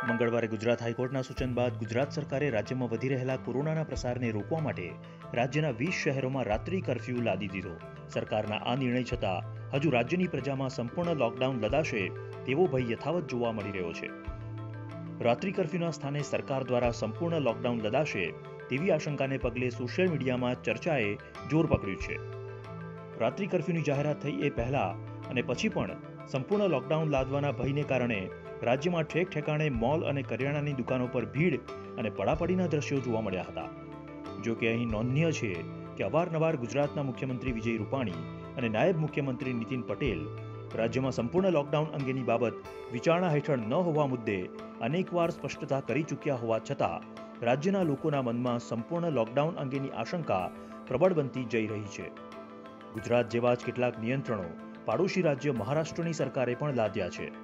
મંગળવારે ગુજરાત હાઈકોર્ટના સૂચન બાદ ગુજરાત સરકારે રાજ્યમાં વધી રહેલા કોરોનાના પ્રસારને રોકવા માટે રાજ્યના 20 શહેરોમાં રાત્રિ કર્ફ્યુ લાદી દીધો. સરકારના આ નિર્ણય છતાં હજુ રાજ્યની પ્રજામાં સંપૂર્ણ લોકડાઉન લદાશે તેવો ભય યથાવત જોવા મળી રહ્યો છે. રાત્રિ કર્ફ્યુના સ્થાને સરકાર દ્વારા સંપૂર્ણ લોકડાઉન લદાશે તેવી આશંકાને પગલે સોશિયલ મીડિયામાં ચર્ચાએ જોર પકડ્યું છે. રાત્રિ કર્ફ્યુની જાહેરાત થઈ એ પહેલા અને પછી પણ સંપૂર્ણ લોકડાઉન લાદવાના ભયને કારણે રાજ્યમાં ઠેક ઠેકાણે મોલ અને કરિયાણાની દુકાનો પર ભીડ અને પડાપડીના દ્રશ્યો જોવા મળ્યા હતા. જો કે અહીં નોંધનીય છે કે અવારનવાર ગુજરાતના મુખ્યમંત્રી વિજય રૂપાણી અને નાયબ મુખ્યમંત્રી નીતિન પટેલ રાજ્યમાં સંપૂર્ણ લોકડાઉન અંગેની બાબત વિચારણા હેઠળ ન હોવા મુદ્દે અનેકવાર સ્પષ્ટતા કરી ચૂક્યા હોવા છતાં રાજ્યના લોકોના મનમાં સંપૂર્ણ લોકડાઉન અંગેની આશંકા પ્રબળ બનતી જઈ રહી છે. ગુજરાત જેવા જ કેટલાક નિયંત્રણો પાડોશી રાજ્ય મહારાષ્ટ્રની સરકારે પણ લાદ્યા છે.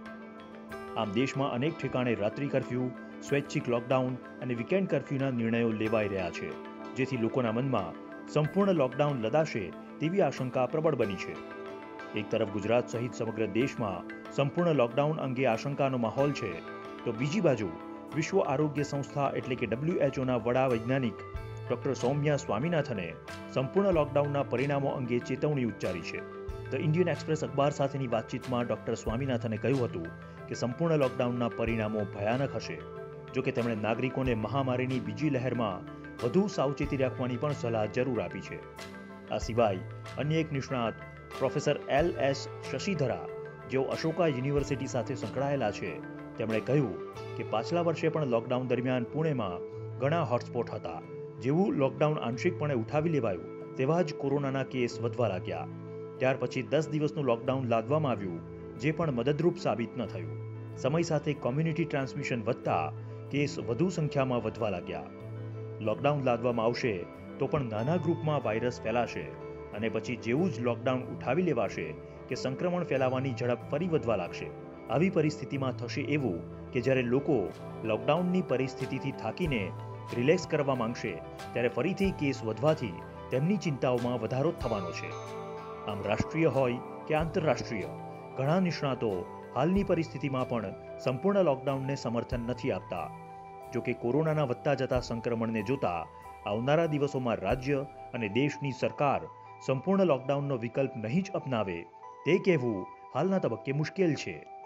આમ દેશમાં અનેક ઠેકાણે રાત્રિ કર્ફ્યુ, સ્વૈચ્છિક લોકડાઉન અને વીકેન્ડ કર્ફ્યુના નિર્ણયો લેવાઈ રહ્યા છે, જેથી લોકોના મનમાં સંપૂર્ણ લોકડાઉન લદાશે તેવી આશંકા પ્રબળ બની છે. એક તરફ ગુજરાત સહિત સમગ્ર દેશમાં સંપૂર્ણ લોકડાઉન અંગે આશંકાનો માહોલ છે, તો બીજી બાજુ વિશ્વ આરોગ્ય સંસ્થા એટલે કે WHO વડા વૈજ્ઞાનિક ડોક્ટર સૌમ્યા સ્વામીનાથને સંપૂર્ણ લોકડાઉનના પરિણામો અંગે ચેતવણી ઉચ્ચારી છે. ધ ઇન્ડિયન એક્સપ્રેસ અખબાર સાથેની વાતચીતમાં ડોક્ટર સ્વામીનાથને કહ્યું હતું કે સંપૂર્ણ લોકડાઉનના પરિણામો ભયાનક હશે. જો કે તેમણે નાગરિકોને મહામારીની બીજી લહેરમાં વધુ સાવચેતી રાખવાની પણ સલાહ જરૂર આપી છે. આ સિવાય અન્ય એક નિષ્ણાત પ્રોફેસર LS શશિધરા, જેઓ અશોકા યુનિવર્સિટી સાથે સંકળાયેલા છે, તેમણે કહ્યું કે પાછલા વર્ષે પણ લોકડાઉન દરમિયાન પુણેમાં ઘણા હોટસ્પોટ હતા. જેવું લોકડાઉન આંશિકપણે ઉઠાવી લેવાયું તેવા જ કોરોનાના કેસ વધવા લાગ્યા. ત્યાર પછી 10 દિવસનું લોકડાઉન લાદવામાં આવ્યું, જે પણ મદદરૂપ સાબિત ન થયું. સમય સાથે કોમ્યુનિટી ટ્રાન્સમિશન વધતા કેસ વધુ સંખ્યામાં વધવા લાગ્યા. લોકડાઉન લાદવામાં આવશે તો પણ નાના ગ્રુપમાં વાયરસ ફેલાશે અને પછી જેવું જ લોકડાઉન ઉઠાવી લેવાશે કે સંક્રમણ ફેલાવાની ઝડપ ફરી વધવા લાગશે. આવી પરિસ્થિતિમાં થશે એવું કે જ્યારે લોકો લોકડાઉનની પરિસ્થિતિથી થાકીને રિલેક્સ કરવા માંગશે ત્યારે ફરીથી કેસ વધવાથી તેમની ચિંતાઓમાં વધારો થવાનો છે. આમ રાષ્ટ્રીય હોય કે આંતરરાષ્ટ્રીય, ઘણા નિષ્ણાતો હાલની પરિસ્થિતિમાં પણ સંપૂર્ણ લોકડાઉનને સમર્થન નથી આપતા. જો કે કોરોનાના વધતા જતા સંક્રમણને જોતા આવનારા દિવસોમાં રાજ્ય અને દેશની સરકાર સંપૂર્ણ લોકડાઉનનો વિકલ્પ નહીં જ અપનાવે તે કહેવું હાલના તબક્કે મુશ્કેલ છે.